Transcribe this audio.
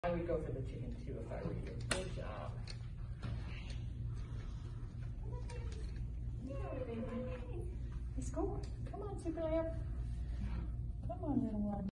I would go for the chicken too if I were you. Good job. Let's go. Come on, Super Lamb. Come on, little one.